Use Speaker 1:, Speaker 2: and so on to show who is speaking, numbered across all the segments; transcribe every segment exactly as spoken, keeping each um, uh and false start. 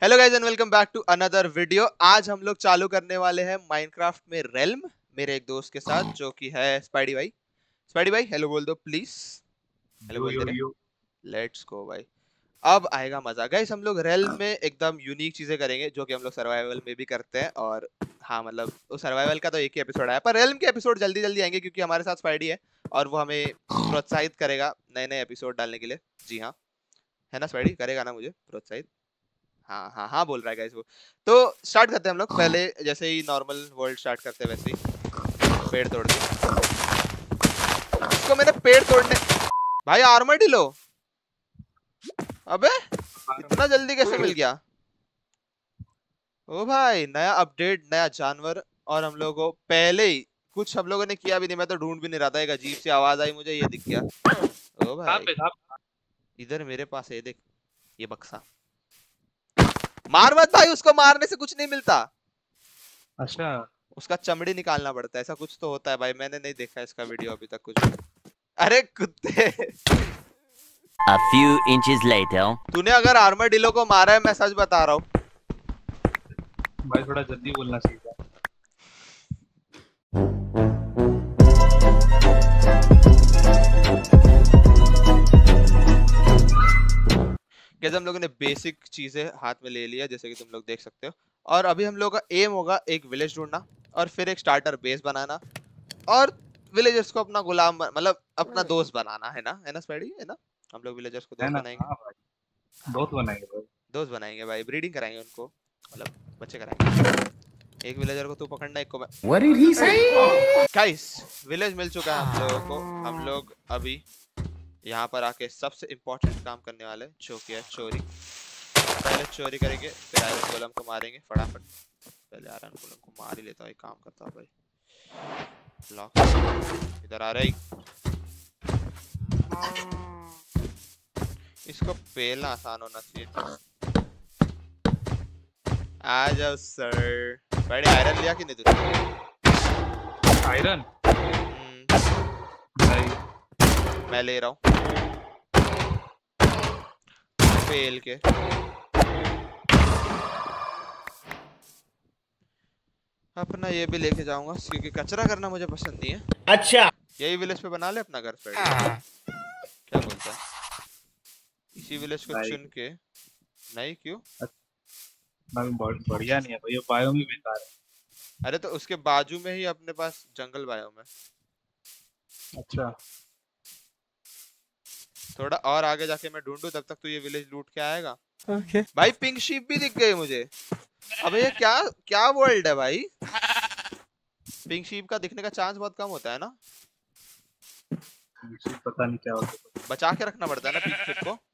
Speaker 1: Hello guys and welcome back to another video. आज हम लोग चालू करने वाले हैं माइनक्राफ्ट में रेल्म मेरे एक दोस्त के साथ जो कि है स्पाइडी भाई। स्पाइडी भाई हेलो बोल दो प्लीज। हेलो
Speaker 2: यो
Speaker 1: बोल दे
Speaker 2: यो
Speaker 1: रहे।
Speaker 2: यो।
Speaker 1: लेट्स गो भाई। अब आएगा मजा गाइस। हम लोग रेल्म में एकदम यूनिक चीजें करेंगे जो कि हम लोग सर्वाइवल में भी करते हैं। और हाँ मतलब वो सर्वाइवल का तो एक ही एपिसोड आया पर रेल्म के एपिसोड जल्दी जल्दी आएंगे क्योंकि हमारे साथ स्पाइडी है और वो हमें प्रोत्साहित करेगा नए नए एपिसोड डालने के लिए। जी हाँ, है ना स्पाइडी, करेगा ना मुझे प्रोत्साहित? हाँ हाँ हाँ बोल रहा है गाइस वो। तो स्टार्ट करते हैं हम लोग। पहले जैसे ही नॉर्मल वर्ल्ड स्टार्ट करते हैं वैसे ही पेड़ तोड़ के। इसको मैंने पेड़ तोड़ने भाई आर्मर ढीलो। अबे इतना जल्दी कैसे मिल गया? ओ भाई नया अपडेट नया जानवर। और हम लोगों को पहले ही कुछ हम लोगों ने किया भी नहीं, मैं तो ढूंढ भी नहीं रहा था, एक अजीब सी आवाज आई मुझे, ये दिख गया। ओ
Speaker 2: कहाँ
Speaker 1: भाई
Speaker 2: पे था?
Speaker 1: इधर मेरे पास है, देख ये बक्सा। मार मत भाई, उसको मारने से कुछ नहीं मिलता,
Speaker 2: अच्छा।
Speaker 1: उसका चमड़ी निकालना पड़ता है, ऐसा कुछ तो होता है भाई। मैंने नहीं देखा इसका वीडियो अभी तक कुछ भी। अरे कुत्ते
Speaker 3: A few inches later.
Speaker 1: तूने अगर आर्मर डीलो को मारा है, मैं सच बता रहा हूँ।
Speaker 2: भाई थोड़ा जल्दी बोलना चाहिए था।
Speaker 1: कैसे हम लोगों ने बेसिक चीजें हाथ में ले लिया जैसे कि तुम लोग देख सकते हो। और अभी हम लोगों का एम होगा एक विलेज ढूंढना और फिर एक स्टार्टर बेस बनाना और विलेजर्स को अपना गुलाम बन- मतलब अपना दोस्त बनाना, है ना? है ना स्पैडी, है ना? हम लोग विलेजर्स को
Speaker 2: है
Speaker 1: दोस्त
Speaker 2: ना?
Speaker 1: बनाएंगे।
Speaker 2: हाँ भाई, बहुत बनाएंगे भाई।
Speaker 1: दोस्त बनाएंगे भाई, ब्रीडिंग कराएंगे उनको, मतलब बच्चे कराएंगे। एक विलेजर को तू पकड़ना, एक को मैं।
Speaker 3: What did he say?
Speaker 1: Guys village मिल चुका है हम लोगों को। हम लोग अभी यहाँ पर आके सबसे इम्पोर्टेंट काम करने वाले हैं जो कि है चोरी। पहले चोरी करेंगे फिर आयरन गोलम को मारेंगे फटाफट। पहले आयरन गोलम को मार ही लेता हूँ, एक काम करता हूँ भाई। लॉक इधर आ रही। इसको पेलना आसान होना चाहिए। आ जाओ सर। बड़े आयरन लिया कि नहीं तूने?
Speaker 2: आयरन
Speaker 1: हम्म,
Speaker 2: भाई
Speaker 1: मैं ले रहा हूँ पेल के। अपना ये भी लेके जाऊंगा क्योंकि कचरा करना मुझे पसंद नहीं है।
Speaker 3: अच्छा।
Speaker 1: यही विलेज पे बना ले अपना घर फ्रेंड, क्या बोलता है? इसी विलेज को
Speaker 2: भाई
Speaker 1: चुन के। नहीं क्यों?
Speaker 2: भाई बहुत बढ़िया नहीं है भाई, ये बायो में बेकार है।
Speaker 1: अरे तो उसके बाजू में ही अपने पास जंगल बायोम है।
Speaker 2: अच्छा।
Speaker 1: थोड़ा और आगे जाके मैं ढूंढूं तब तक तू ये विलेज लूट के आएगा।
Speaker 3: Okay okay.
Speaker 1: भाई पिंक शीप भी दिख गई मुझे। अबे ये क्या क्या वर्ल्ड है भाई? पिंक शीप का दिखने का चांस बहुत कम होता है ना।
Speaker 2: मुझे पता नहीं क्या होता है।
Speaker 1: बचा के रखना पड़ता है ना पिंक शीप को।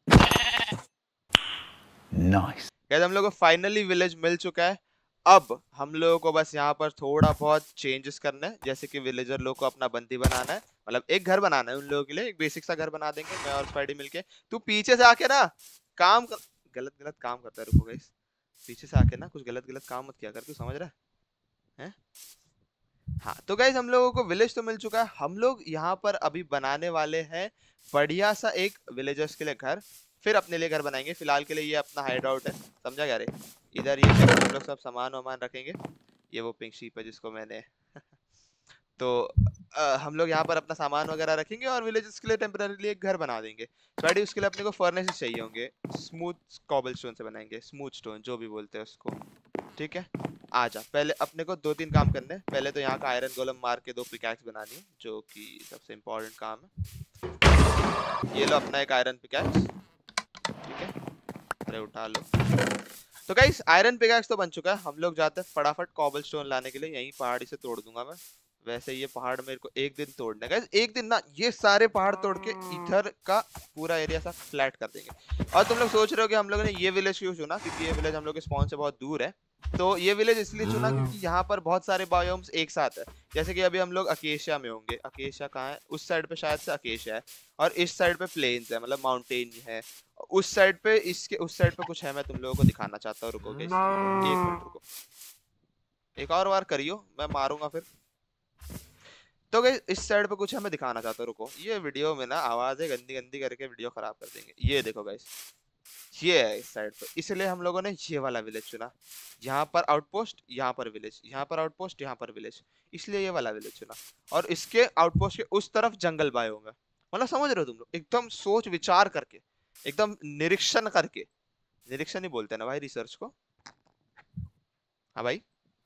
Speaker 3: Nice.
Speaker 1: गाइस हम लोग को फाइनली विलेज मिल चुका है। अब हम लोगों को बस यहाँ पर थोड़ा बहुत चेंजेस करने हैं, जैसे कि विलेजर लोग को अपना बंदी बनाना है, मतलब एक घर बनाना है उन लोगों के लिए। एक बेसिक सा घर बना देंगे मैं और स्पाइडी मिलके। तू पीछे से आके ना काम कर, गलत गलत काम करता है। रुको गाइस, पीछे से आके ना कुछ गलत गलत काम मत किया कर, तू समझ रहा है? हैं? हाँ तो गाइस हम लोगों को विलेज तो मिल चुका है। हम लोग यहाँ पर अभी बनाने वाले हैं बढ़िया सा एक विलेजर्स के लिए घर, फिर अपने लिए घर बनाएंगे। फिलहाल के लिए ये अपना हाइड आउट है, समझा क्या रे? इधर ये जगह हम लोग सब सामान वामान रखेंगे। ये वो पिंक शीप है जिसको मैंने तो अ, हम लोग यहाँ पर अपना सामान वगैरह रखेंगे और विलेजेस के लिए टेम्पररीली एक घर बना देंगे। स्पाइडी उसके लिए अपने को फर्नेसेस चाहिए होंगे, स्मूथ कॉबलस्टोन से बनाएंगे, स्मूथ स्टोन जो भी बोलते हैं उसको। ठीक है आजा, पहले अपने को दो तीन काम करने हैं। पहले तो यहाँ का आयरन गोलम मार के दो पिकैक्स बनानी है जो कि सबसे इम्पोर्टेंट काम है। ये लो अपना एक आयरन पिकैक्स, ठीक है? अरे उठा लो। तो गाइस आयरन पिकैक्स तो बन चुका है। हम लोग जाते हैं फटाफट कॉबलस्टोन लाने के लिए। यहीं पहाड़ी से तोड़ दूंगा मैं। वैसे ये पहाड़ मेरे को एक दिन तोड़ने का, एक दिन ना ये सारे पहाड़ तोड़ के इधर का पूरा एरिया सा फ्लैट कर देंगे। और तुम लोग सोच रहे हो कि हम लोगों ने ये विलेज क्यों चुना, क्योंकि ये विलेज हम लोग के स्पॉन से बहुत दूर है। तो ये विलेज इसलिए चुना क्योंकि यहाँ पर बहुत सारे बायोम्स एक साथ है। जैसे कि अभी हम लोग अकेशिया में होंगे। अकेशिया कहाँ है? उस साइड पे शायद से अकेशिया है। और इस साइड पे प्लेन्स है, मतलब माउंटेन है। उस साइड पे, इसके उस साइड पे कुछ है, मैं तुम लोगों को दिखाना चाहता हूँ। रुकोगे एक मिनट, रुको। एक और बार करियो, मैं मारूंगा फिर। तो गाइस इस साइड पे कुछ है, मैं दिखाना चाहता हूँ। रुको, ये वीडियो में ना आवाजें गंदी गंदी करके वीडियो खराब कर देंगे। ये देखो गाइस, ये है इस साइड पे, इसलिए हम लोगों ने ये वाला विलेज चुना। यहाँ पर आउटपोस्ट, यहाँ पर विलेज, यहाँ पर आउटपोस्ट, यहाँ पर विलेज, इसलिए ये वाला विलेज चुना। और इसके आउटपोस्ट के उस तरफ जंगल बायोम है। मतलब समझ रहे हो तुम लोग, एकदम सोच विचार करके, एकदम निरीक्षण करके, निरीक्षण ही बोलते हैं ना भाई रिसर्च को। हाँ भाई,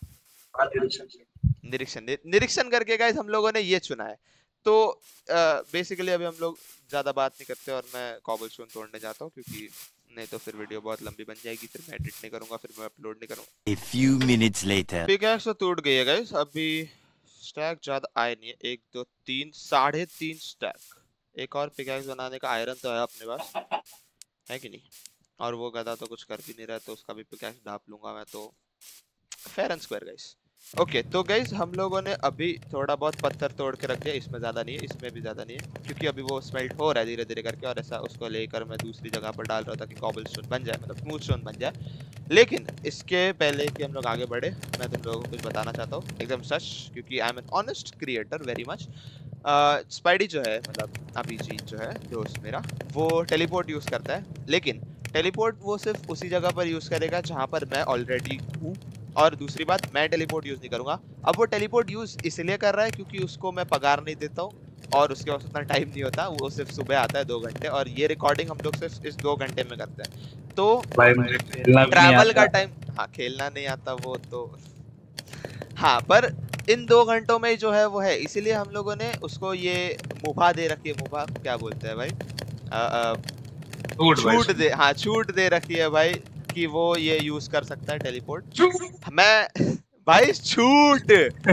Speaker 1: निरीक्षण निरीक्षण करके गाइस हम लोगों ने ये चुना है। तो बेसिकली अभी हम लोग ज्यादा बात नहीं करते और मैं कॉबलस्टोन तोड़ने जाता हूँ, क्योंकि नहीं तो फिर वीडियो बहुत लंबी बन जाएगी, फिर मैं एडिट नहीं करूंगा, फिर मैं अपलोड नहीं करूंगा।
Speaker 3: A few minutes later.
Speaker 1: Pickaxe तो टूट गई है गाइस, अभी स्टैक ज्यादा आए नहीं है, एक दो तीन साढ़े तीन स्टैक। एक और पिकैक्स बनाने का आयरन तो है अपने पास, है कि नहीं? और वो गधा तो कुछ कर भी नहीं रहा, तो उसका भी पिकैक्स ढाप लूंगा मैं, तो fair and square guys. Okay okay, तो गाइस हम लोगों ने अभी थोड़ा बहुत पत्थर तोड़ के रख दिया, इसमें ज्यादा नहीं है, इसमें भी ज्यादा नहीं है, क्योंकि अभी वो स्मेल्ट हो रहा है धीरे धीरे करके, और ऐसा उसको लेकर मैं दूसरी जगह पर डाल रहा था कि कॉबलस्टोन बन जाए, मतलब स्मूथ स्टोन बन जाए। लेकिन इसके पहले कि हम लोग आगे बढ़े, मैं तुम लोगों को कुछ बताना चाहता हूँ एकदम सच, क्योंकि I am an honest creator very much. Spidey जो है, मतलब अभिजीत जो है दोस्त मेरा, वो टेलीपोर्ट यूज करता है, लेकिन टेलीपोर्ट वो सिर्फ उसी जगह पर यूज करेगा जहाँ पर मैं ऑलरेडी हूँ। और दूसरी बात, मैं टेलीपोर्ट यूज नहीं करूंगा। अब वो टेलीपोर्ट यूज इसलिए कर रहा है क्योंकि उसको मैं पगार नहीं देता हूँ और उसके पास उतना टाइम नहीं होता, वो सिर्फ सुबह आता है दो घंटे, और ये रिकॉर्डिंग हम लोग सिर्फ इस दो घंटे में करते हैं। तो ट्रैवल का टाइम, हाँ खेलना नहीं आता वो तो, हाँ पर इन दो घंटों में जो है वो है, इसीलिए हम लोगों ने उसको ये मुभा दे रखी है। मुभा क्या बोलते हैं भाई? आ, आ, छूट दे, हाँ छूट दे रखी है भाई कि वो ये यूज कर सकता है टेलीपोर्ट। मैं भाई छूट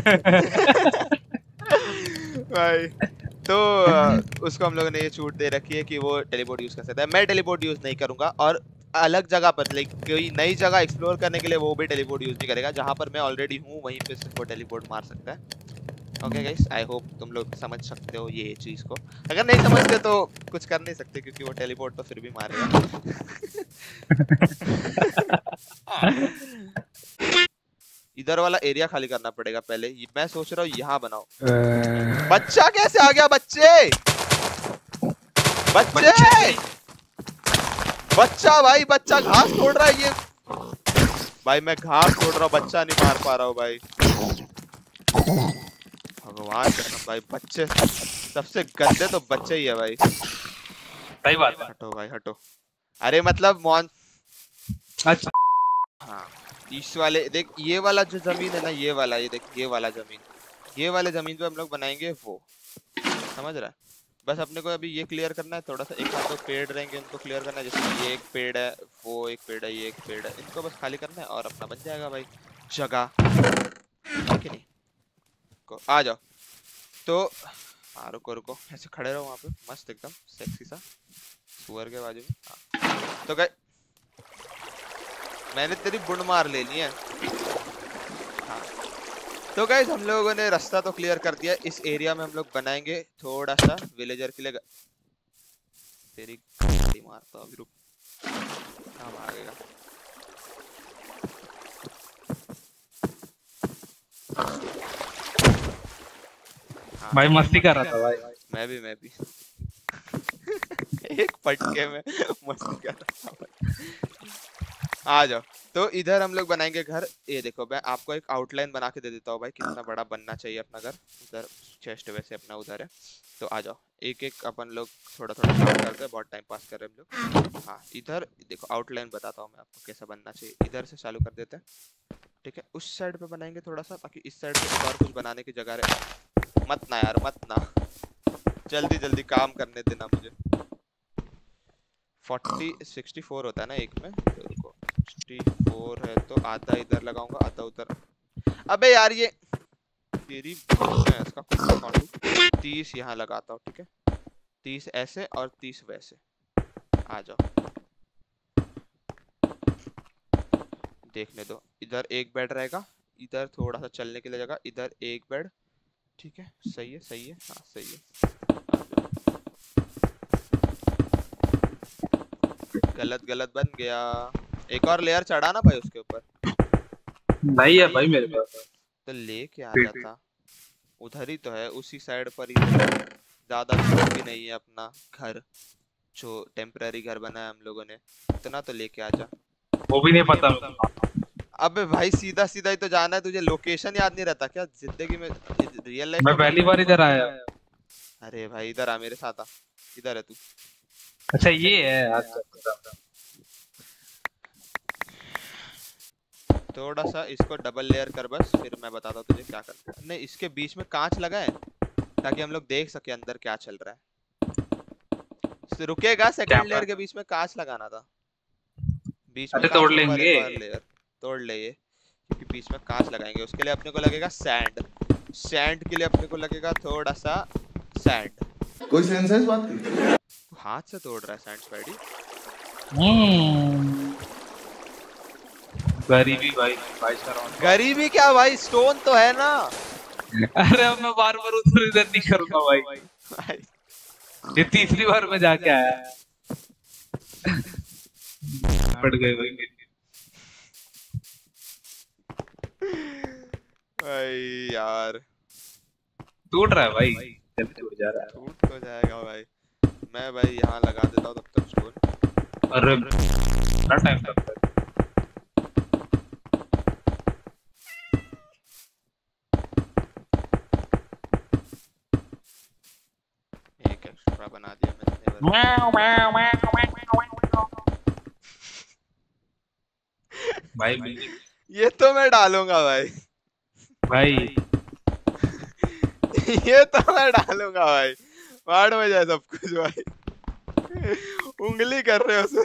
Speaker 1: भाई, तो उसको हम लोगों ने ये छूट दे रखी है कि वो टेलीपोर्ट यूज कर सकता है। मैं टेलीपोर्ट यूज नहीं करूंगा, और अलग जगह पर लाइक कोई नई जगह एक्सप्लोर करने के लिए वो भी टेलीपोर्ट यूज नहीं करेगा। जहां पर मैं ऑलरेडी हूँ वहीं पे सिर्फ वो टेलीपोर्ट मार सकता है। ओके गाइस, आई होप तुम लोग समझ सकते हो ये चीज को। अगर नहीं समझते तो कुछ कर नहीं सकते, क्योंकि वो टेलीपोर्ट तो फिर भी मारेगा। इधर वाला एरिया खाली करना पड़ेगा पहले, मैं सोच रहा हूँ यहाँ बनाओ। बच्चा कैसे आ गया? बच्चे बच्चे बच्चा भाई, बच्चा घास तोड़ रहा है ये भाई। मैं घास तोड़ रहा हूँ, बच्चा नहीं मार पा रहा हूँ भाई। भगवान कसम भाई, बच्चे सबसे गंदे तो बच्चे ही है भाई।
Speaker 2: सही बात है।
Speaker 1: हटो भाई हटो। अरे मतलब मॉन,
Speaker 2: अच्छा
Speaker 1: हाँ इस वाले देख, ये वाला जो जमीन है ना, ये वाला, ये देख ये वाला जमीन, ये वाले जमीन पे हम लोग बनाएंगे वो, समझ रहा है? बस अपने को अभी ये क्लियर करना है, थोड़ा सा एक हाथ दो पेड़ रहेंगे उनको क्लियर करना है, जैसे ये एक पेड़ है, वो एक पेड़ है, ये एक पेड़ है, इनको बस खाली करना है और अपना बन जाएगा भाई जगह, ठीक है नहीं? को आ जाओ। तो हाँ रुको रुको, ऐसे खड़े रहो वहाँ पे, मस्त एकदम सेक्सी सा सुअर के बाजू में। हाँ तो गए, मैंने तेरी बुंड मार ले ली है। हाँ तो गाइस हम लोगों ने रास्ता तो क्लियर कर दिया। इस एरिया में हम लोग बनाएंगे थोड़ा सा विलेजर के लिए। तेरी गाड़ी मारता हूँ अभी, रुक काम आ गएगा। हाँ,
Speaker 2: भाई मस्ती कर रहा था भाई।
Speaker 1: मैं भी मैं भी एक पटके में मस्ती कर रहा था भाई। आ जाओ। तो इधर हम लोग बनाएंगे घर। ये देखो मैं आपको एक आउटलाइन बना के दे देता हूँ भाई, कितना बड़ा बनना चाहिए अपना घर। उधर चेस्ट वैसे अपना उधर है, तो आ जाओ एक एक अपन लोग थोड़ा थोड़ा काम करते हैं, बहुत टाइम पास कर रहे हैं हम लोग। हाँ इधर देखो आउटलाइन बताता हूँ मैं आपको कैसा बनना चाहिए। इधर से चालू कर देते हैं, ठीक है? उस साइड पे बनाएंगे थोड़ा सा, ताकि इस साइड पे और कुछ बनाने की जगह रहे। मत ना यार मत ना, जल्दी जल्दी काम करने देना मुझे। फोर्टी सिक्सटी फोर होता है ना एक में, तो रुको सिक्सटी फोर है तो आधा इधर लगाऊंगा आधा उधर। अबे यार ये तेरी इसका कुछ तीस यहाँ लगाता हूँ, ठीक है? तीस ऐसे और तीस वैसे। आ जाओ देखने दो। इधर एक बेड रहेगा, इधर थोड़ा सा चलने के लिए जगह, इधर एक बेड, ठीक है? सही है सही है, हाँ सही है। गलत गलत बन गया। एक और लेयर चढ़ा ना भाई उसके ऊपर।
Speaker 2: नहीं है भाई मेरे पास,
Speaker 1: तो लेके आ जाता, उधर ही तो है उसी साइड पर ही, ज्यादा दूर भी नहीं है अपना घर। जो टेम्पररी घर बनाया हम लोगों ने, इतना तो लेके आजा।
Speaker 2: वो भी नहीं पता मेरे को।
Speaker 1: अबे भाई सीधा सीधा ही तो जाना है तुझे, लोकेशन याद नहीं रहता क्या जिंदगी में, रियल लाइफ
Speaker 2: मैं
Speaker 1: में?
Speaker 2: पहली बार इधर आया।
Speaker 1: अरे भाई इधर आ मेरे साथ आ, इधर है तू।
Speaker 2: अच्छा ये है। अच्छा अच्छा।
Speaker 1: थोड़ा सा इसको डबल लेयर कर बस, फिर मैं बताता हूँ तुझे क्या करना है। नहीं इसके बीच में कांच लगा है ताकि हम लोग देख सके अंदर क्या चल रहा है। तो रुकेगा, सेकंड लेयर के बीच में कांच लगाना था, बीच में
Speaker 2: अरे
Speaker 1: कांच
Speaker 2: तोड़
Speaker 1: के ऊपर
Speaker 2: लेंगे।
Speaker 1: एक और लेयर। तोड़ ले ये, क्योंकि बीच में कांच लगाएंगे, उसके लिए अपने को लगेगा सैंड। सैंड के लिए अपने को लगेगा थोड़ा सा सैंड।
Speaker 4: कोई सेंस है इस बात की?
Speaker 1: हाथ से तोड़ रहा है सैंड स्पाइडी।
Speaker 2: हम्म गरीबी भाई भाई सर।
Speaker 1: गरीबी क्या भाई, स्टोन तो है ना।
Speaker 2: अरे अब मैं बार बार उधर इधर नहीं करूंगा भाई।
Speaker 1: भाई
Speaker 2: ये तीसरी बार में जाके आया। पड़ गए भाई मेरी।
Speaker 1: भाई यार
Speaker 2: टूट रहा है भाई, जल्दी टूट जा रहा है।
Speaker 1: टूट तो जाएगा भाई। मैं भाई यहाँ लगा देता हूँ तब तक स्टोन।
Speaker 2: अरे कितना टाइम लगता है।
Speaker 1: एक एक्स्ट्रा बना दिया मैंने।
Speaker 2: भाई
Speaker 1: ये तो मैं डालूंगा भाई।
Speaker 2: भाई
Speaker 1: ये तो मैं डालूंगा भाई, वार्ड में जाए सब कुछ भाई। उंगली कर रहे हो उसे।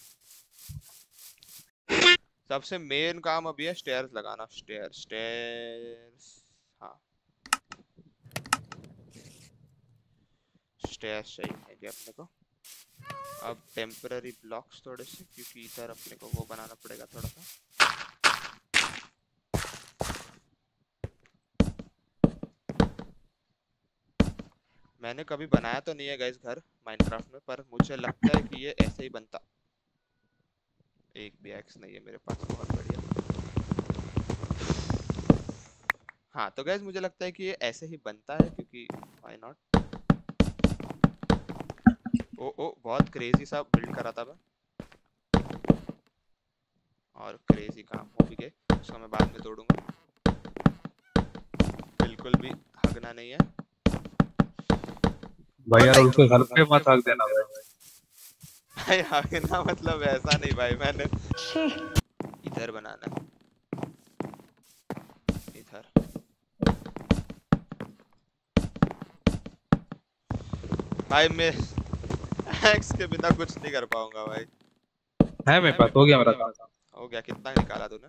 Speaker 1: सबसे मेन काम अभी है स्टेयर्स लगाना। स्टेयर स्टेयर्स हाँ स्टेयर्स चाहिए अपने को। अब टेम्पररी ब्लॉक्स थोड़े से, क्योंकि इधर अपने को वो बनाना पड़ेगा थोड़ा सा। मैंने कभी बनाया तो नहीं है गाइस घर माइनक्राफ्ट में, पर मुझे लगता है कि ये ऐसे ही बनता। एक भी एक्स नहीं है मेरे पास, बहुत बढ़िया। हाँ तो गाइस मुझे लगता है कि ये ऐसे ही बनता है, क्योंकि व्हाई नॉट। ओ ओ बहुत क्रेजी सा बिल्ड करा था मैं, और क्रेजी काम हो भी गए। उसको मैं बाद में तोड़ूंगा, बिल्कुल भी हगना नहीं है
Speaker 2: भाई यार उसको घर पे मत हक देना भाई।
Speaker 1: भाई हगना मतलब ऐसा नहीं भाई, मैंने इधर बनाना है, इधर। भाई मैं एक्स के बिना कुछ नहीं कर पाऊंगा भाई।
Speaker 2: है मेरे पास, हो गया मेरा काम।
Speaker 1: हो गया, कितना निकाला तूने?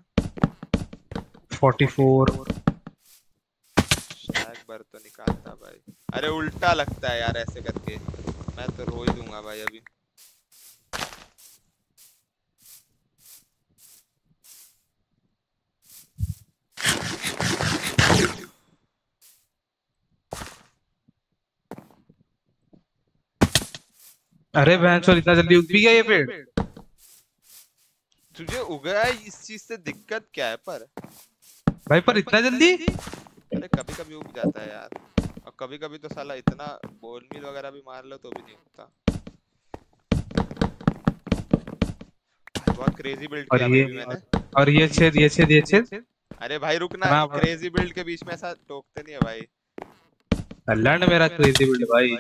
Speaker 2: चौवालीस।
Speaker 1: स्टैक भर तो निकालता भाई। अरे उल्टा लगता है यार ऐसे करके, मैं तो रो ही दूंगा भाई अभी।
Speaker 2: अरे बहन चोर इतना जल्दी उग भी गया ये पेड़।
Speaker 1: तुझे उगा है इस चीज से दिक्कत क्या है पर?
Speaker 2: भाई पर इतना जल्दी।
Speaker 1: अरे कभी कभी उग जाता है यार, और कभी कभी तो साला इतना बोन मील वगैरह भी मार लो तो भी नहीं उगता। बहुत क्रेजी बिल्ड
Speaker 2: और
Speaker 1: किया
Speaker 2: ये
Speaker 1: भाई मैंने।
Speaker 2: और ये छेद ये छेद ये छेद।
Speaker 1: अरे भाई रुकना,
Speaker 2: हाँ, भाई।
Speaker 1: क्रेजी बिल्ड के बीच में ऐसा टोकते नहीं है भाई।
Speaker 2: लैंड मेरा क्रेजी बिल्ड भाई।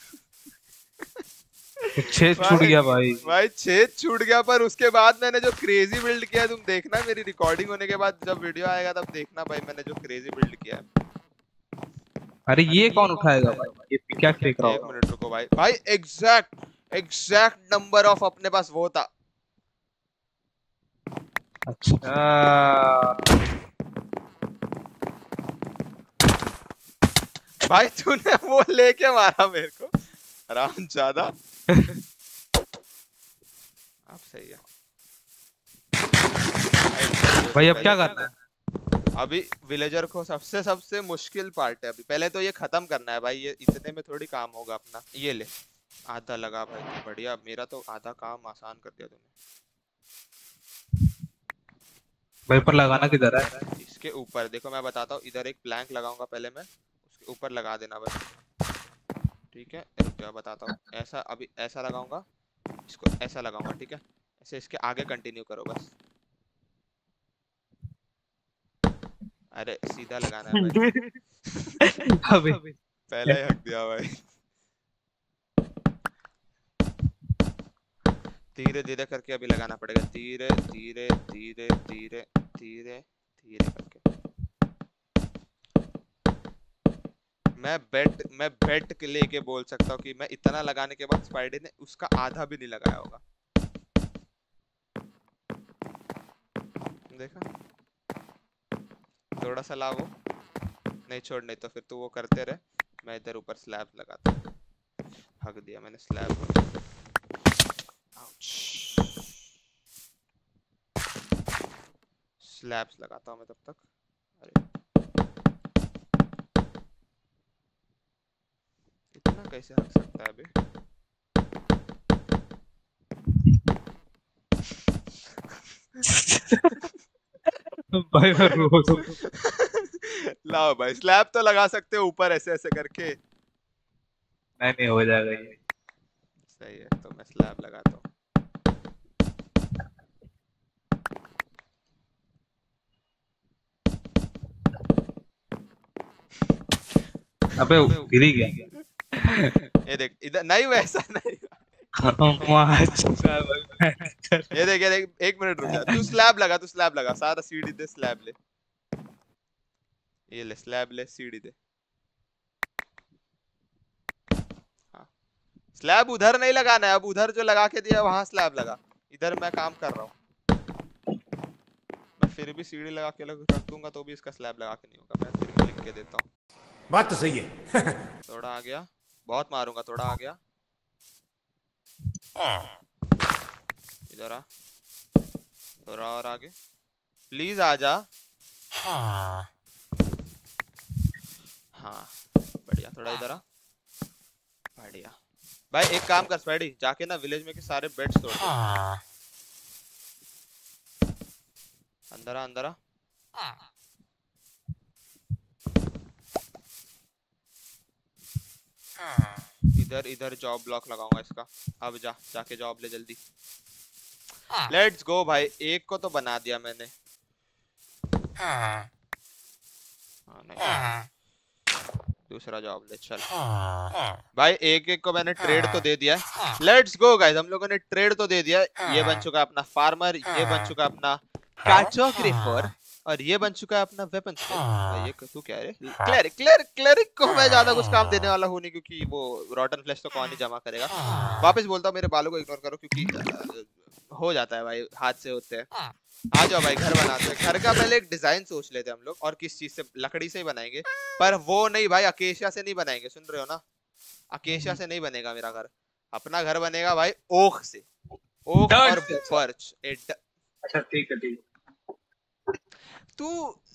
Speaker 2: छेद छूट गया भाई।
Speaker 1: भाई छेद छूट गया, पर उसके बाद मैंने जो क्रेजी बिल्ड किया, तुम देखना मेरी रिकॉर्डिंग होने के बाद जब वीडियो आएगा तब देखना भाई मैंने जो क्रेजी बिल्ड किया है।
Speaker 2: अरे ये कौन उठाएगा भाई, ये क्या फेंक रहा
Speaker 1: एक
Speaker 2: होगा।
Speaker 1: मिनट रुको भाई। भाई एग्जैक्ट एग्जैक्ट नंबर ऑफ अपने पास वो था।
Speaker 2: अच्छा
Speaker 1: भाई तूने वो लेके मारा मेरे को, आराम ज्यादा। आप सही है
Speaker 2: भाई अब क्या करना है।
Speaker 1: अभी विलेजर को सबसे सबसे मुश्किल पार्ट है अभी, पहले तो ये खत्म करना है भाई, ये इतने में थोड़ी काम होगा अपना। ये ले आधा लगा भाई, बढ़िया, मेरा तो आधा काम आसान कर दिया तूने।
Speaker 2: भाई पर लगाना किधर है।
Speaker 1: इसके ऊपर देखो, मैं बताता हूँ, इधर एक प्लैंक लगाऊंगा पहले मैं, उसके ऊपर लगा देना बस, ठीक है रुक जा बताता हूँ। ऐसा अभी ऐसा लगाऊंगा, इसको ऐसा लगाऊंगा, ठीक है। ऐसे इसके आगे कंटिन्यू करो बस। अरे सीधा लगाना है भाई।
Speaker 2: अबे
Speaker 1: पहले ही हक दिया भाई। धीरे धीरे करके अभी लगाना पड़ेगा, धीरे धीरे धीरे धीरे धीरे धीरे करके। मैं बेट मैं बेट के लेके बोल सकता हूँ कि मैं इतना लगाने के बाद स्पाइडी ने उसका आधा भी नहीं लगाया होगा। देखा, थोड़ा सा लाओ, नहीं छोड़, नहीं तो फिर तू वो करते रहे, मैं इधर ऊपर स्लैब लगाता हूँ। हक दिया मैंने स्लैब। स्लैब्स लगाता हूँ मैं तब तक। अरे इतना कैसे हक सकता है अभी?
Speaker 2: भाई मैं रो रो
Speaker 1: लाओ भाई, स्लैब तो लगा सकते हो ऊपर ऐसे ऐसे करके।
Speaker 2: नहीं नहीं हो जाएगा ये।
Speaker 1: सही है, तो मैं स्लैब लगाता हूँ।
Speaker 2: अबे गिर ही गया।
Speaker 1: ये देख इधर नहीं, वैसा नहीं। ये देख ये देख, एक मिनट रुक जा, तू स्लैब लगा, तू स्लैब लगा, सारा सीढ़ी दे, स्लैब ले, ये ले स्लैब ले, सीढ़ी दे। हाँ, स्लैब उधर नहीं लगाना है, अब उधर जो लगा के दिया वहां स्लैब लगा। इधर मैं काम कर रहा हूँ, मैं फिर भी सीढ़ी लगा के लग रख दूंगा तो भी इसका स्लैब लगा के नहीं होगा। मैं फिर भी लिख के देता हूँ।
Speaker 5: बात तो सही है।
Speaker 1: थोड़ा आ गया, बहुत मारूंगा, थोड़ा आ गया, इधर आ, थोड़ा और आगे, प्लीज आ जा। हाँ बढ़िया, थोड़ा इधर आ, बढ़िया। भाई एक काम कर स्पाइडी, जाके ना विलेज में के सारे बेड्स तोड़ दे। अंदर आ, अंदर आ। इधर इधर जॉब ब्लॉक लगाऊंगा इसका। अब जा, जाके जॉब ले जल्दी। लेट्स गो भाई, एक को तो बना दिया मैंने। हाँ नहीं, दूसरा जॉब ले चल भाई। एक एक को मैंने ट्रेड तो दे दिया है। लेट्स गो गाइस, हम लोगों ने ट्रेड तो दे दिया है। ये बन चुका अपना फार्मर, ये बन चुका अपना कार्टोग्राफर, और ये बन चुका है अपना वेपन स्मिथ। ये तू क्या है? क्लेरिक क्लेरिक क्लेरिक को मैं ज्यादा कुछ काम देने वाला हूँ नहीं, क्योंकि वो रॉटन फ्लैश तो कौन ही जमा करेगा। वापस बोलता हूँ, मेरे बालों को इग्नोर करो, क्योंकि हो जाता है भाई, हाथ से होते हैं। आ जाओ भाई, घर बनाते हैं। घर का पहले एक डिजाइन सोच लेते हैं हम लोग, और किस चीज से, लकड़ी से ही बनाएंगे, पर वो नहीं भाई, अकेशिया से नहीं बनाएंगे, सुन रहे हो ना? अकेशिया से नहीं बनेगा मेरा घर। अपना घर बनेगा भाई ओक से, ओक और बर्च।
Speaker 2: अच्छा ठीक है ठीक है।
Speaker 1: तू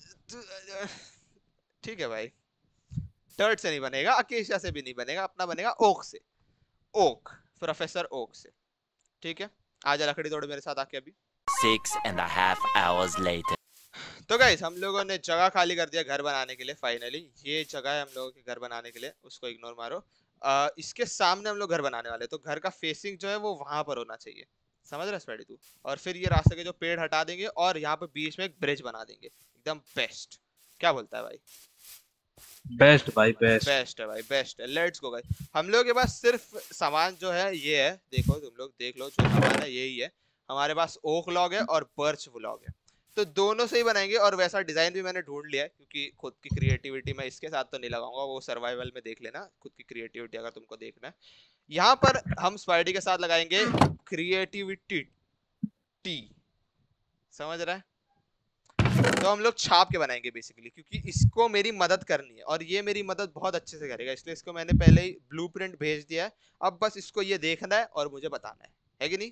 Speaker 1: ठीक है भाई, टर्ट से नहीं बनेगा, अकेशिया से भी नहीं बनेगा, अपना बनेगा ओक से, ओक, प्रोफेसर ओक से। ठीक है, आजा लकड़ी तोड़ मेरे साथ आके अभी।
Speaker 3: Six and a half hours later.
Speaker 1: तो गाइस, हम लोगों ने जगह खाली कर दिया घर बनाने के लिए फाइनली। ये जगह है हम लोगों के घर बनाने के लिए, उसको इग्नोर मारो। आ, इसके सामने हम लोग घर बनाने वाले, तो घर का फेसिंग जो है वो वहां पर होना चाहिए, समझ रहा है तू? और फिर ये रास्ते के जो पेड़ हटा देंगे और यहाँ पे बीच में एक ब्रिज बना देंगे, एकदम बेस्ट। क्या बोलता है भाई?
Speaker 2: बेस्ट भाई बेस्ट
Speaker 1: बेस्ट है भाई, बेस्ट है। लेट्स गो गाइस, हम लोग के पास सिर्फ सामान जो है ये है, देखो तुम लोग देख लो, जो सामान है यही है हमारे पास। ओक लॉग है और बर्च लॉग है, तो दोनों से ही बनाएंगे। और वैसा डिजाइन भी मैंने ढूंढ लिया है, क्योंकि खुद की क्रिएटिविटी मैं इसके साथ तो नहीं लगाऊंगा, वो सर्वाइवल में देख लेना खुद की क्रिएटिविटी अगर तुमको देखना है। यहाँ पर हम स्पाइडी के साथ लगाएंगे क्रिएटिविटी टी, समझ रहा है? तो हम लोग छाप के बनाएंगे बेसिकली, क्योंकि इसको मेरी मदद करनी है और ये मेरी मदद बहुत अच्छे से करेगा, इसलिए इसको मैंने पहले ही ब्लूप्रिंट भेज दिया है। अब बस इसको ये देखना है और मुझे बताना है, है कि नहीं?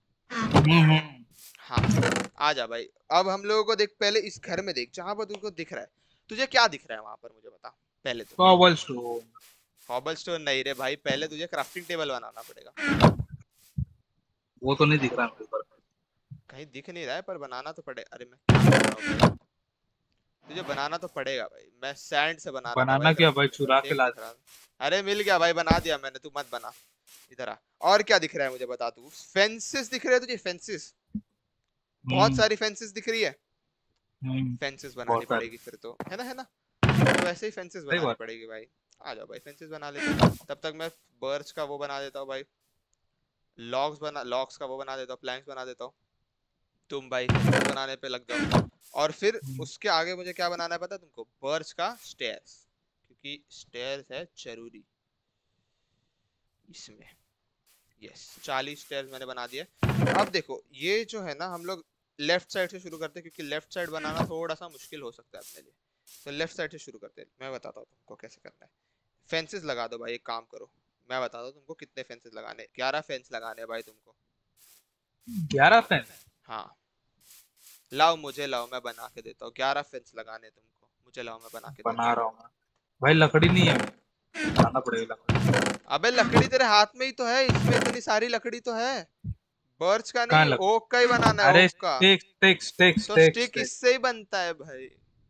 Speaker 1: हाँ आ जा भाई। अब हम लोगों को देख, पहले इस घर में देख, जहां पर तुमको दिख रहा है, तुझे क्या दिख रहा है वहां पर, मुझे बता पहले तो।
Speaker 2: Cobble stone.
Speaker 1: कॉबल स्टोन नहीं रे भाई, पहले तुझे क्राफ्टिंग टेबल बनाना पड़ेगा।
Speaker 2: वो तो नहीं दिख रहा मेरे ऊपर।
Speaker 1: कहीं दिख नहीं रहा है, पर बनाना तो पड़ेगा। अरे मैं तुझे बनाना तो पड़ेगा भाई, मैं सैंड से बना रहा
Speaker 2: बनाना क्या भाई, चुरा के ला।
Speaker 1: अरे मिल गया भाई, बना दिया मैंने, तू मत बना। इधर आ। और क्या दिख रहा है मुझे बता तू। फेंसेस दिख रहे हैं तुझे? फेंसेस बहुत
Speaker 2: हम्म
Speaker 1: सारी फेंसेस दिख रही है।
Speaker 2: हम्म
Speaker 1: फेंसेस बनानी
Speaker 2: बहुत सारे।
Speaker 1: पड़ेगी फिर तो, है ना, है ना। तो वैसे ही फेंसेस
Speaker 2: सही
Speaker 1: बनानी
Speaker 2: बात।
Speaker 1: पड़ेगी भाई। आ जाओ भाई, फेंसेस बना लेते हैं। तब तक मैं बर्च का वो बना देता हूँ भाई, लॉग्स बना, लॉग्स का वो बना देता हूँ, प्लैंक्स बना देता हूँ। तुम भाई फेंसेस बनाने पे लग जाओ। और फिर
Speaker 2: हम्म,
Speaker 1: उसके आगे मुझे क्या बनाना है पता है तुमको? बर्च का स्टेयर्स, क्योंकि स्टेयर्स है जरूरी इसमें। यस, चालीस स्टेयर्स मैंने बना दिए। अब देखो ये जो है ना, हम लोग लेफ्ट साइड से शुरू करते हैं, क्योंकि लेफ्ट साइड बनाना थोड़ा सा मुश्किल हो सकता है अपने लिए। तो लेफ्ट साइड से शुरू करते हैं, मैं बताता हूँ तुमको कैसे करना है। फेंसेस लगा दो भाई, एक काम करो, मैं बताता हूँ तुमको कितने फेंसेस लगाने। ग्यारह फेंस लगाने हैं भाई तुमको।
Speaker 2: ग्यारह फैन
Speaker 1: हाँ, लाओ मुझे लाओ, मैं बना के देता हूँ। ग्यारह फेंस लगाने हैं तुमको, मुझे लाओ मैं बना के देता
Speaker 2: बना रहा हूँ मैं। भाई लकड़ी नहीं है, लाना पड़ेगा लकड़ी।
Speaker 1: हूँ। अबे लकड़ी तेरे हाथ में ही तो है, इसमें इतनी सारी लकड़ी तो है। बर्च का
Speaker 2: कहाँ
Speaker 1: नहीं,
Speaker 2: लग
Speaker 1: ओक का ही बनाना है,
Speaker 2: अरे
Speaker 1: ओक का।
Speaker 2: स्टेक स्टेक स्टेक
Speaker 1: तो
Speaker 2: स्टेक
Speaker 1: स्टिक
Speaker 2: स्टेक।
Speaker 1: इससे ही बनता है भाई।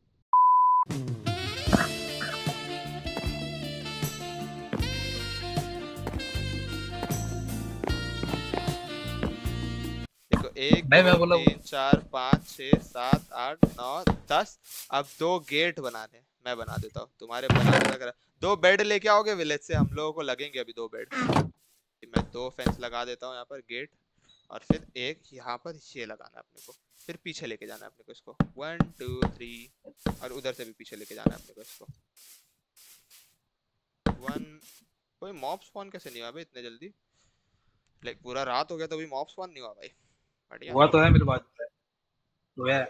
Speaker 1: देखो, एक
Speaker 2: नहीं
Speaker 1: दो
Speaker 2: मैं बोला
Speaker 1: तीन चार पाँच छः सात आठ नौ दस। अब दो गेट बनाने हैं, मैं बना देता हूँ तुम्हारे बनाने का करा। दो बेड लेके आओगे विलेज से? हम लोगों को लगेंगे अभी दो बेड। मैं दो फेंस लगा देता हूँ यहाँ पर, गेट। और फिर एक यहाँ पर ये लगाना है अपने को। फिर पीछे लेके जाना है अपने को इसको, वन टू थ्री। और उधर से भी पीछे लेके जाना है अपने को इसको, वन। कोई मॉब स्पॉन कैसे नहीं हुआ भाई इतने जल्दी? लाइक पूरा रात हो गया तो भी मॉब स्पॉन नहीं हुआ भाई। बढ़िया।
Speaker 2: हुआ तो है मेरे पास में, तो है।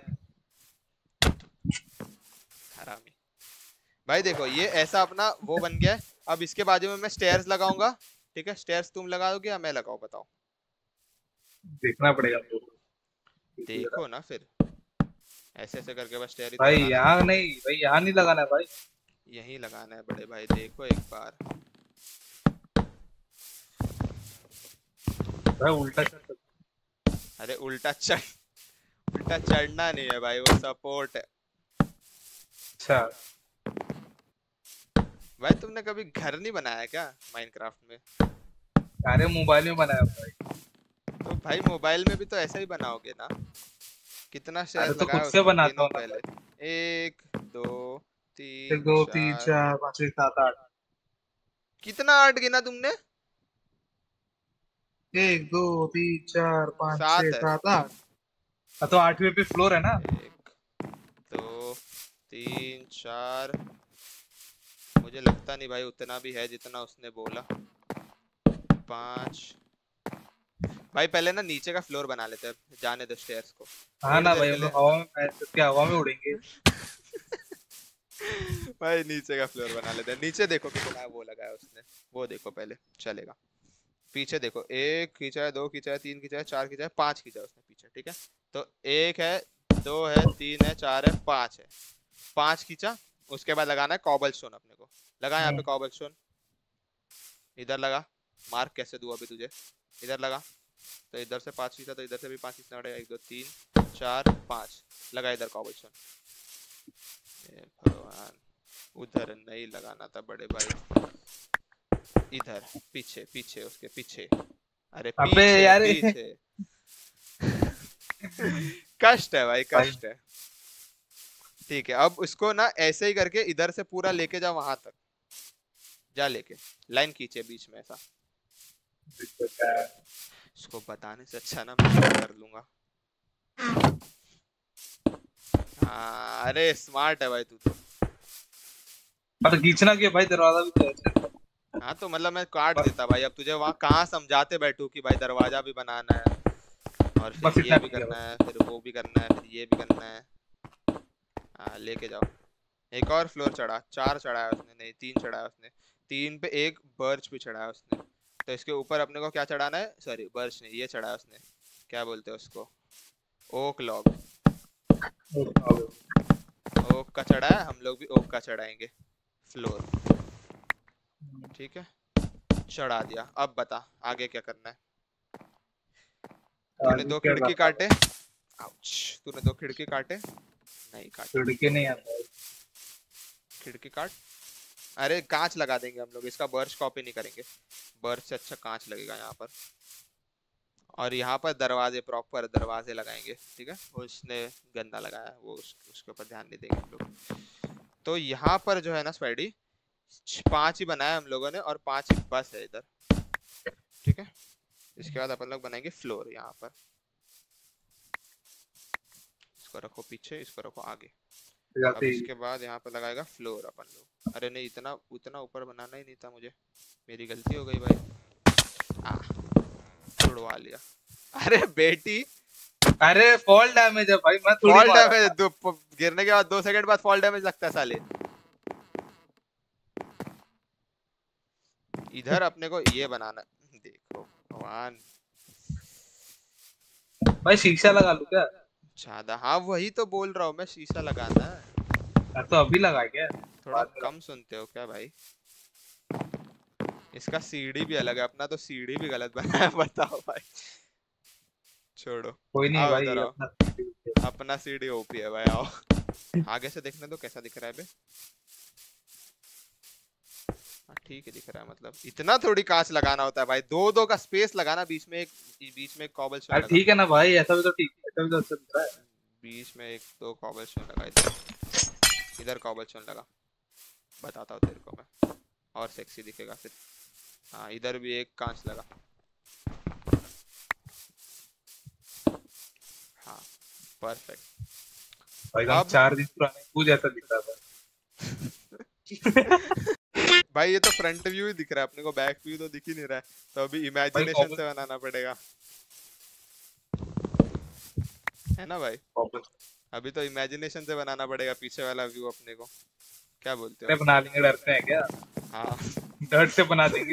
Speaker 1: हरामी। भाई देखो ये ऐसा अपना वो बन गया है। अब इसके बाजू में मैं स्टेयर्स लगाऊंगा। ठीक है, स्टेयर्स तुम लगाओगे या मैं लगाऊं, बताओ।
Speaker 2: देखना पड़ेगा तो।
Speaker 1: देखो ना फिर, ऐसे ऐसे करके बस स्टेयर ही तो
Speaker 2: भाई
Speaker 1: लगाना है।
Speaker 2: यहाँ नहीं, भाई यहाँ नहीं लगाना है भाई।
Speaker 1: यहीं लगाना है बड़े भाई, देखो एक बार।
Speaker 2: भाई उल्टा चल।
Speaker 1: अरे उल्टा चढ़ उल्टा चढ़ना नहीं है भाई, वो सपोर्ट है।
Speaker 2: अच्छा
Speaker 1: भाई तुमने कभी घर नहीं बनाया क्या माइनक्राफ्ट में?
Speaker 2: अरे मोबाइल में बनाया भाई।
Speaker 1: तो भाई मोबाइल में भी तो ऐसा ही बनाओगे ना। कितना
Speaker 2: अरे
Speaker 1: शेयर्स
Speaker 2: तो खुद
Speaker 1: लगाया
Speaker 2: से
Speaker 1: उसमें,
Speaker 2: बनाता
Speaker 1: गिनो
Speaker 2: हूँ ना
Speaker 1: पहले।
Speaker 2: भाई।
Speaker 1: एक दो
Speaker 2: एक
Speaker 1: तीन
Speaker 2: दो तीन
Speaker 1: चार।
Speaker 2: चार पाँच छह सात आठ।
Speaker 1: कितना आर्ट गिना तुमने?
Speaker 2: एक दो तीन चार पाँच छह
Speaker 1: सात है।
Speaker 2: सात आठ। हाँ, तो आठवीं पे फ्लोर है ना।
Speaker 1: एक दो तीन चार। मुझे लगता नहीं भाई उतना भी है जितना उसने बोला। पाँच। भाई पहले ना नीचे का फ्लोर बना लेते हैं, जाने दो स्टेयर्स को
Speaker 2: हाँ
Speaker 1: थोड़ी
Speaker 2: ना
Speaker 1: देर
Speaker 2: भाई,
Speaker 1: के
Speaker 2: हम
Speaker 1: लिए।
Speaker 2: लोग हवा में ऐसे क्या हवा में उड़ेंगे।
Speaker 1: भाई नीचे का फ्लोर बना लेते हैं। नीचे देखो कितना वो लगा है उसने, वो देखो पहले, चलेगा। पीछे देखो, एक खींचा है, दो खींचा है, तीन खींचा है, चार खींचा है, पांच खींचा है उसने पीछे। ठीक है, तो एक है, दो है, तीन है, चार है, पांच है। पांच खींचा। उसके बाद लगाना है कॉबल स्टोन अपने को। लगा यहाँ पे
Speaker 2: हम्म,
Speaker 1: कॉबल स्टोन। इधर लगा। मार्क कैसे दूँ अभी तुझे? इधर लगा। तो इधर से पांच खींचा तो इधर से भी पांच खींचना पड़ेगा। एक दो तीन चार पांच। लगा इधर कॉबल स्टोन। भगवान, उधर नहीं लगाना था बड़े भाई, इधर पीछे पीछे उसके पीछे। अरे
Speaker 2: अबे
Speaker 1: पीछे
Speaker 2: यार
Speaker 1: पीछे। कष्ट है भाई,
Speaker 2: भाई
Speaker 1: कष्ट है। ठीक है, अब इसको ना ऐसे ही करके इधर से पूरा लेके जा वहां तक। जा लेके, लाइन खींचे बीच में ऐसा।
Speaker 2: दिक्कत है।
Speaker 1: इसको बताने से अच्छा ना मैं कर लूंगा। हाँ, अरे स्मार्ट है भाई तू तो।
Speaker 2: पर खींचना क्यों भाई, दरवाजा भी तो है ऐसे।
Speaker 1: हाँ तो मतलब मैं काट
Speaker 2: बस
Speaker 1: देता भाई, अब तुझे वहां कहाँ समझाते बैठू कि भाई दरवाजा भी बनाना है, और फिर
Speaker 2: बस
Speaker 1: ये
Speaker 2: इतना
Speaker 1: भी
Speaker 2: किया
Speaker 1: करना
Speaker 2: बस।
Speaker 1: है, फिर वो भी करना है, फिर ये भी करना है। हाँ लेके जाओ। एक और फ्लोर चढ़ा, चार चढ़ाया उसने, नहीं तीन चढ़ाया उसने। तीन पे एक बर्च भी चढ़ाया उसने। तो इसके ऊपर अपने को क्या चढ़ाना है? सॉरी बर्च नहीं, ये चढ़ाया उसने, क्या बोलते हैं उसको, ओक लॉग। ओक का चढ़ाया, हम लोग भी ओक का चढ़ाएंगे फ्लोर। ठीक है, चढ़ा दिया। अब बता आगे क्या करना है। तूने
Speaker 2: आगे
Speaker 1: दो
Speaker 2: क्या
Speaker 1: खिड़की
Speaker 2: करना
Speaker 1: काटे।
Speaker 2: है?
Speaker 1: आउच। तूने दो खिड़की काटे? नहीं काटे।
Speaker 2: खिड़की नहीं आता है।
Speaker 1: खिड़की काट। अरे कांच लगा देंगे हम लोग, इसका बर्च कॉपी नहीं करेंगे, बर्च से अच्छा कांच लगेगा यहाँ पर। और यहाँ पर दरवाजे, प्रॉपर दरवाजे लगाएंगे, ठीक है। उसने गंदा लगाया, वो उस, उसके ऊपर ध्यान नहीं देंगे हम लोग। तो यहाँ पर जो है ना स्पाइडी, पांच ही बनाया हम लोगों ने और पांच ही बस है इधर, ठीक है। इसके बाद अपन लोग बनाएंगे फ्लोर यहाँ पर, इसको रखो पीछे, इसको रखो आगे। अब इसके बाद यहाँ पर लगाएगा फ्लोर अपन लोग। अरे नहीं, इतना उतना ऊपर बनाना ही नहीं था मुझे, मेरी गलती हो गई भाई। आ, छुड़वा लिया। अरे बेटी,
Speaker 2: अरे फॉल डैमेज है भाई, मैं थोड़ी
Speaker 1: फॉल डैमेज, दो गिरने के बाद दो सेकंड बाद फॉल डैमेज लगता है साले। इधर अपने को ये बनाना, देखो भगवान
Speaker 2: भाई शीशा लगा लूं क्या?
Speaker 1: ज्यादा, हाँ वही तो बोल रहा हूँ मैं, शीशा लगाना है।
Speaker 2: तो अभी लगा क्या?
Speaker 1: थोड़ा कम सुनते हो क्या भाई? इसका सीढ़ी भी अलग है, अपना तो सीढ़ी भी गलत बनाया, बताओ भाई। छोड़ो,
Speaker 2: कोई नहीं
Speaker 1: आओ
Speaker 2: भाई,
Speaker 1: इधर आओ।
Speaker 2: अपना
Speaker 1: अपना सीढ़ी ओपी है भाई, आओ। आगे से देखने दो कैसा दिख रहा है बे। हाँ, ठीक है दिख रहा है, मतलब इतना थोड़ी कांच लगाना होता है भाई, दो दो का स्पेस लगाना, बीच में एक, बीच में एक कॉबलस्टोन
Speaker 2: अरे
Speaker 1: लगा।
Speaker 2: ठीक है ना भाई, ऐसा भी तो ठीक है, ऐसा भी तो अच्छा दिख रहा है।
Speaker 1: बीच में एक दो कॉबलस्टोन लगा, इधर इधर कॉबलस्टोन लगा, बताता हूँ तेरे को मैं, और सेक्सी दिखेगा फिर। हाँ इधर भी एक कांच लगा, हाँ परफेक्ट।
Speaker 2: भाई
Speaker 1: अब-
Speaker 2: चार दिन पुराने कुछ ऐसा दिख रहा था।
Speaker 1: भाई ये तो फ्रंट व्यू ही दिख रहा है अपने को, बैक व्यू तो दिख ही नहीं रहा है, तो अभी इमेजिनेशन से बनाना पड़ेगा, है ना भाई? अभी तो इमेजिनेशन से बनाना पड़ेगा पीछे वाला व्यू अपने को, क्या बोलते हो?
Speaker 2: बना लेंगे, डरते हैं क्या?
Speaker 1: हाँ
Speaker 2: डर से बना देंगे।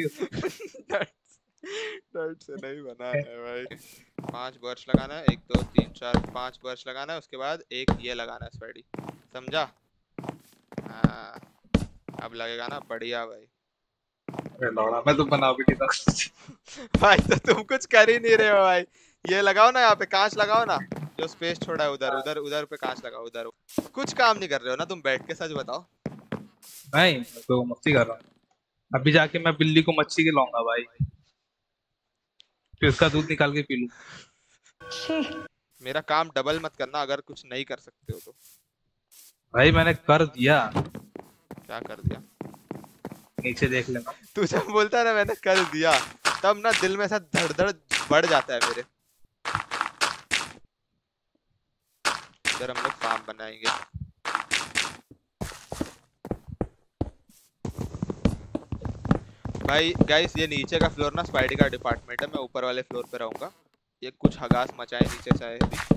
Speaker 1: डर्ट से नहीं बनाना है भाई। पांच बर्च लगाना है, एक दो तीन चार पांच बर्च लगाना है, उसके बाद एक ये लगाना है स्पाइडी, समझा? हाँ अब लगेगा ना बढ़िया भाई।
Speaker 2: अरे लौड़ा, मैं तो बना भी नहीं था।
Speaker 1: भाई तो तुम कुछ कर ही नहीं रहे हो भाई। ये लगाओ ना, यहाँ पे कांच लगाओ ना, जो स्पेस छोड़ा है उधर उधर उधर पे कांच लगाओ, उधर। कुछ काम नहीं कर रहे हो ना तुम बैठ के, सच बताओ।
Speaker 2: नहीं मैं तो मस्ती कर रहा हूँ, अभी जाके मैं बिल्ली को मच्छी के लाऊंगा भाई, फिर उसका दूध निकाल के पी लूं।
Speaker 1: मेरा काम डबल मत करना अगर कुछ नहीं कर सकते हो तो।
Speaker 2: भाई मैंने कर दिया,
Speaker 1: क्या कर दिया?
Speaker 2: नीचे देख लेना।
Speaker 1: तू जब बोलता है ना मैंने कर दिया, तब ना दिल में ऐसा धड़ धड़ बढ़ जाता है मेरे। इधर हम लोग फार्म बनाएंगे। भाई गाइस ये नीचे का फ्लोर ना स्पाइडी का डिपार्टमेंट है, मैं ऊपर वाले फ्लोर पे रहूंगा। ये कुछ हगास मचाए नीचे से आए भी,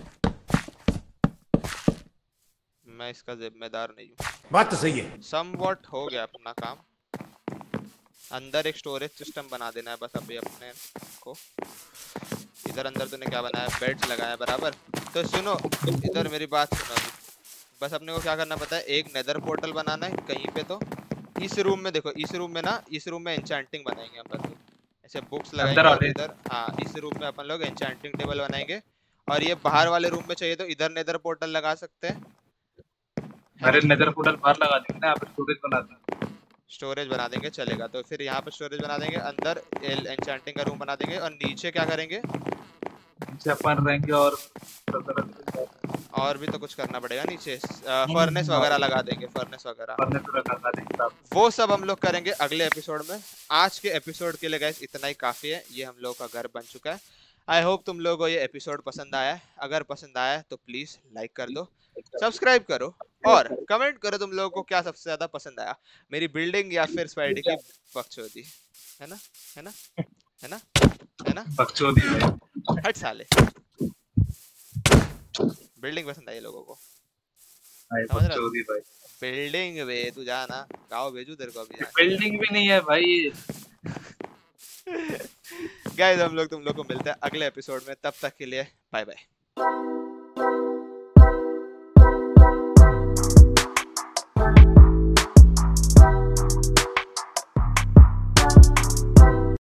Speaker 1: मैं इसका जिम्मेदार नहीं हूँ।
Speaker 5: बात तो सही है।
Speaker 1: समवॉट हो गया अपना काम। अंदर एक स्टोरेज सिस्टम बना देना है बस अभी अपने को। इधर अंदर तूने क्या बनाया? बेड्स लगाया बराबर। तो सुनो इधर मेरी बात सुनो अभी। बस अपने को क्या करना पता है, एक नेदर पोर्टल बनाना है कहीं पे। तो इस रूम में देखो, इस रूम में ना, इस रूम में एन्चेंटिंग बनाएंगे हम बस ऐसे बुक्स लगाएंगे और इधर, हाँ इस रूम में अपन लोग एन्चेंटिंग टेबल बनाएंगे। और ये बाहर वाले रूम में चाहिए तो इधर नेदर पोर्टल लगा सकते हैं।
Speaker 2: अरे नेदर पोर्टल बाहर लगा देंगे ना, यहाँ पे स्टोरेज बना देंगे।
Speaker 1: स्टोरेज बना देंगे चलेगा। तो फिर यहाँ पे स्टोरेज बना देंगे, अंदर एन्चेंटिंग का रूम बना देंगे और नीचे क्या करेंगे?
Speaker 2: नीचे अपन रहेंगे और
Speaker 1: और भी तो कुछ करना पड़ेगा नीचे, फर्नेस वगैरह लगा देंगे, फर्नेस वगैरह वो सब हम लोग करेंगे अगले एपिसोड में। आज के एपिसोड के लिए गाइस इतना ही काफी है, ये हम लोग का घर बन चुका है। आई होप तुम लोगों को ये एपिसोड पसंद आया है। अगर पसंद आया है तो प्लीज लाइक कर दो, सब्सक्राइब करो और कमेंट करो तुम लोगों को क्या सबसे ज्यादा पसंद आया, मेरी बिल्डिंग या फिर स्पाइडी की बकचोदी, है ना? है ना? है ना? है ना?
Speaker 2: बकचोदी
Speaker 1: हट साले। बिल्डिंग पसंद आई लोगों को, समझ रहा?
Speaker 2: बकचोदी भाई।
Speaker 1: बिल्डिंग वे तू जाना, गाँव भेजू तेरे को अभी।
Speaker 2: बिल्डिंग भी नहीं है भाई।
Speaker 1: गाइस हम लोग तुम लोग को मिलते हैं अगले एपिसोड में, तब तक के लिए बाय बाय।